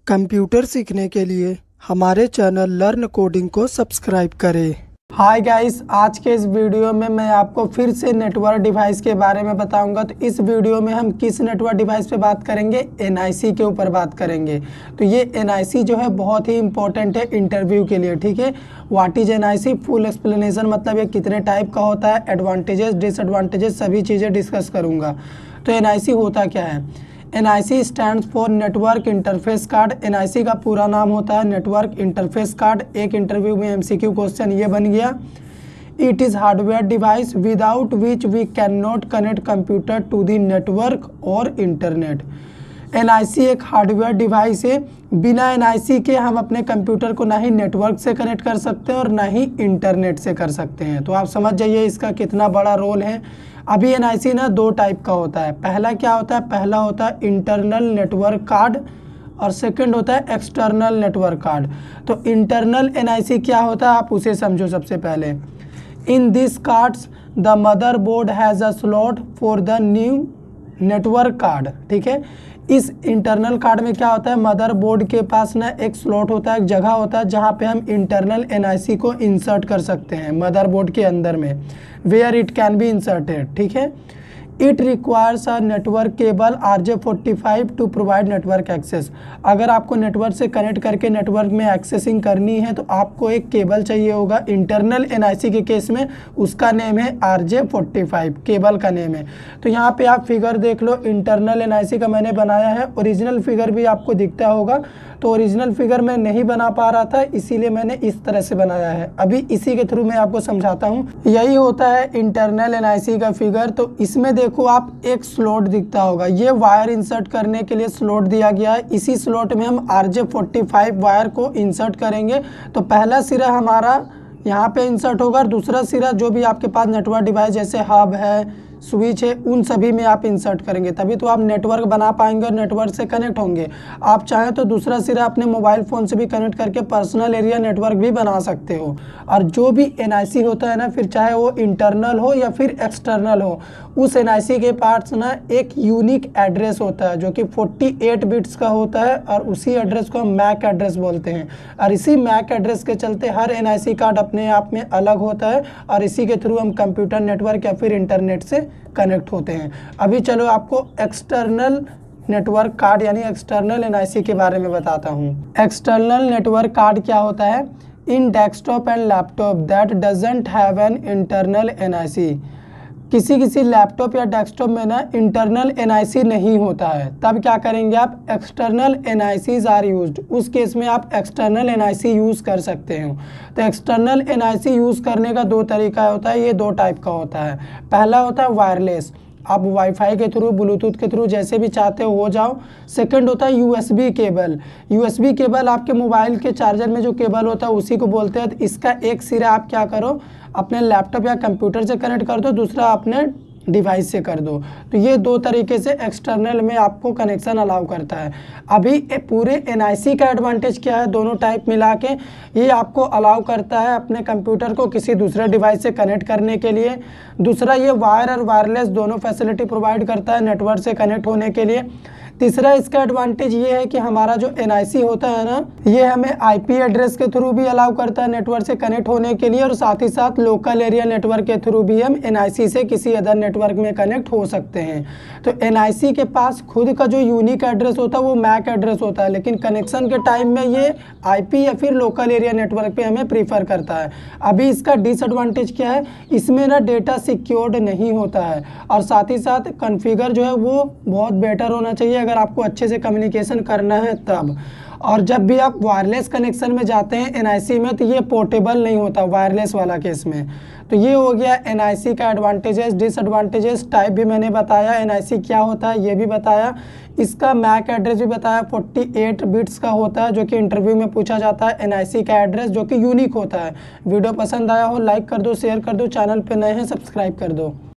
Computer सीखने के लिए हमारे चैनल लर्न कोडिंग को सब्सक्राइब करें। हाय गाइस, आज के इस वीडियो में मैं आपको फिर से नेटवर्क डिवाइस के बारे में बताऊंगा। तो इस वीडियो में हम किस नेटवर्क डिवाइस पे बात करेंगे? एनआईसी के ऊपर बात करेंगे। तो ये एनआईसी जो है बहुत ही इंपॉर्टेंट है इंटरव्यू के लिए, ठीक है। What is NIC, full explanation, मतलब ये कितने टाइप का होता है, एडवांटेजेस डिसएडवांटेजेस सभी चीज़ें डिस्कस करूँगा। तो एनआईसी होता क्या है? NIC stands for network interface card. NIC का पूरा नाम होता है नेटवर्क इंटरफेस कार्ड। एक इंटरव्यू में एमसीक्यू क्वेश्चन ये बन गया। It is hardware device without which we can not connect computer to the network और इंटरनेट। एनआईसी एक हार्डवेयर डिवाइस है, बिना एनआईसी के हम अपने कंप्यूटर को ना ही नेटवर्क से कनेक्ट कर सकते हैं और ना ही इंटरनेट से कर सकते हैं। तो आप समझ जाइए इसका कितना बड़ा रोल है। अभी एनआईसी ना दो टाइप का होता है। पहला क्या होता है? पहला होता है इंटरनल नेटवर्क कार्ड और सेकंड होता है एक्सटर्नल नेटवर्क कार्ड। तो इंटरनल एनआईसी क्या होता है आप उसे समझो सबसे पहले। In this cards the motherboard has a slot for the new network card, ठीक है। इस इंटरनल कार्ड में क्या होता है? मदर बोर्ड के पास ना एक स्लॉट होता है, एक जगह होता है जहाँ पे हम इंटरनल एनआईसी को इंसर्ट कर सकते हैं मदर बोर्ड के अंदर में, where it can be inserted, ठीक है। It requires a network cable RJ45 to provide network access. अगर आपको नेटवर्क से कनेक्ट करके नेटवर्क में एक्सेसिंग करनी है तो आपको एक केबल चाहिए होगा। इंटरनल एनआईसी के केस में उसका नेम है RJ45, केबल का नेम है। तो यहाँ पे आप फिगर देख लो, इंटरनल एनआईसी का मैंने बनाया है। ओरिजिनल फिगर भी आपको दिखता होगा। तो ओरिजिनल फिगर मैं नहीं बना पा रहा था, इसीलिए मैंने इस तरह से बनाया है। अभी इसी के थ्रू मैं आपको समझाता हूँ। यही होता है इंटरनल एनआईसी का फिगर। तो इसमें देखो आप एक स्लॉट दिखता होगा, ये वायर इंसर्ट करने के लिए स्लॉट दिया गया है। इसी स्लॉट में हम RJ45 वायर को इंसर्ट करेंगे। तो पहला सिरा हमारा यहाँ पे इंसर्ट होगा और दूसरा सिरा जो भी आपके पास नेटवर्क डिवाइस जैसे हब है, स्विच है, उन सभी में आप इंसर्ट करेंगे, तभी तो आप नेटवर्क बना पाएंगे और नेटवर्क से कनेक्ट होंगे। आप चाहें तो दूसरा सिरा अपने मोबाइल फ़ोन से भी कनेक्ट करके पर्सनल एरिया नेटवर्क भी बना सकते हो। और जो भी एनआईसी होता है ना, फिर चाहे वो इंटरनल हो या फिर एक्सटर्नल हो, उस एनआईसी के पास ना एक यूनिक एड्रेस होता है जो कि 48 बिट्स का होता है और उसी एड्रेस को हम मैक एड्रेस बोलते हैं। और इसी मैक एड्रेस के चलते हर एनआईसी कार्ड अपने आप में अलग होता है और इसी के थ्रू हम कंप्यूटर नेटवर्क या फिर इंटरनेट से कनेक्ट होते हैं। अभी चलो आपको एक्सटर्नल नेटवर्क कार्ड यानी एक्सटर्नल एनआईसी के बारे में बताता हूँ। एक्सटर्नल नेटवर्क कार्ड क्या होता है? In desktop and laptop that doesn't have an internal NIC. किसी लैपटॉप या डेस्कटॉप में ना इंटरनल एनआईसी नहीं होता है, तब क्या करेंगे आप? External NICs are used. उस केस में आप एक्सटर्नल एनआईसी यूज़ कर सकते हो। तो एक्सटर्नल एनआईसी यूज़ करने का दो तरीका होता है, ये दो टाइप का होता है। पहला होता है वायरलेस, आप वाईफाई के थ्रू, ब्लूटूथ के थ्रू जैसे भी चाहते हो जाओ। सेकंड होता है यूएसबी केबल। यूएसबी केबल आपके मोबाइल के चार्जर में जो केबल होता है उसी को बोलते हैं। तो इसका एक सिरा आप क्या करो, अपने लैपटॉप या कंप्यूटर से कनेक्ट कर दो, दूसरा अपने डिवाइस से कर दो। तो ये दो तरीके से एक्सटर्नल में आपको कनेक्शन अलाउ करता है। अभी पूरे एनआईसी का एडवांटेज क्या है? दोनों टाइप मिला के ये आपको अलाउ करता है अपने कंप्यूटर को किसी दूसरे डिवाइस से कनेक्ट करने के लिए। दूसरा, ये वायर और वायरलेस दोनों फैसिलिटी प्रोवाइड करता है नेटवर्क से कनेक्ट होने के लिए। तीसरा इसका एडवांटेज ये है कि हमारा जो एनआईसी होता है ना, ये हमें आईपी एड्रेस के थ्रू भी अलाउ करता है नेटवर्क से कनेक्ट होने के लिए और साथ ही साथ लोकल एरिया नेटवर्क के थ्रू भी हम एनआईसी से किसी अदर नेटवर्क में कनेक्ट हो सकते हैं। तो एनआईसी के पास खुद का जो यूनिक एड्रेस होता है वो मैक एड्रेस होता है, लेकिन कनेक्शन के टाइम में ये आईपी या फिर लोकल एरिया नेटवर्क पे हमें प्रीफर करता है। अभी इसका डिसएडवांटेज क्या है? इसमें ना डेटा सिक्योर्ड नहीं होता है और साथ ही साथ कॉन्फ़िगर जो है वो बहुत बेटर होना चाहिए अगर आपको अच्छे से कम्युनिकेशन करना है तब। और जब भी आप वायरलेस कनेक्शन में जाते हैं एनआईसी में तो ये पोर्टेबल नहीं होता वायरलेस वाला केस में। तो ये हो गया एनआईसी का एडवांटेजेस। डिसएडवांटेजेस टाइप भी मैंने बताया, एनआईसी क्या होता है ये भी बताया, इसका मैक एड्रेस भी बताया 48 बिट्स का होता है जो कि इंटरव्यू में पूछा जाता है एनआईसी का एड्रेस जो कि यूनिक होता है। वीडियो पसंद आया हो लाइक कर दो, शेयर कर दो, चैनल पे नए हैं सब्सक्राइब कर दो।